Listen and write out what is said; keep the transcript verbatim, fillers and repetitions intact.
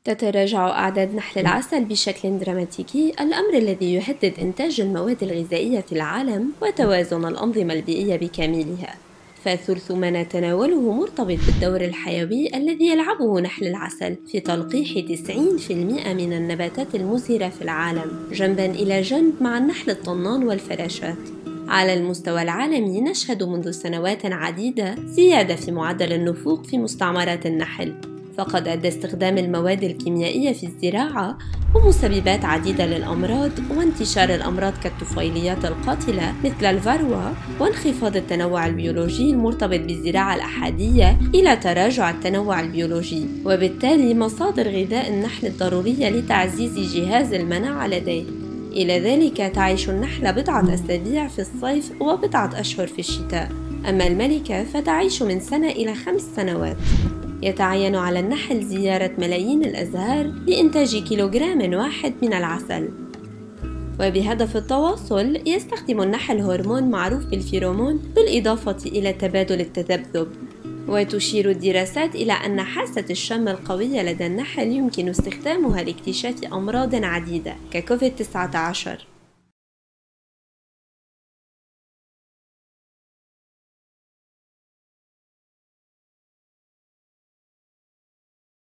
تتراجع أعداد نحل العسل بشكل دراماتيكي، الأمر الذي يهدد إنتاج المواد الغذائية في العالم وتوازن الأنظمة البيئية بكاملها. فثلث ما نتناوله مرتبط بالدور الحيوي الذي يلعبه نحل العسل في تلقيح تسعين بالمئة من النباتات المزهرة في العالم، جنباً إلى جنب مع النحل الطنان والفراشات. على المستوى العالمي نشهد منذ سنوات عديدة زيادة في معدل النفوق في مستعمرات النحل، فقد أدى استخدام المواد الكيميائية في الزراعة ومسببات عديدة للأمراض وانتشار الأمراض كالطفيليات القاتلة مثل الفروة وانخفاض التنوع البيولوجي المرتبط بالزراعة الأحادية إلى تراجع التنوع البيولوجي، وبالتالي مصادر غذاء النحل الضرورية لتعزيز جهاز المناعة لديه. إلى ذلك تعيش النحلة بضعة أسابيع في الصيف وبضعة أشهر في الشتاء، أما الملكة فتعيش من سنة إلى خمس سنوات. يتعين على النحل زيارة ملايين الأزهار لإنتاج كيلوغرام واحد من العسل. وبهدف التواصل يستخدم النحل هرمون معروف بالفيرومون بالإضافة إلى تبادل التذبذب. وتشير الدراسات إلى أن حاسة الشم القوية لدى النحل يمكن استخدامها لاكتشاف أمراض عديدة ككوفيد تسعة عشر.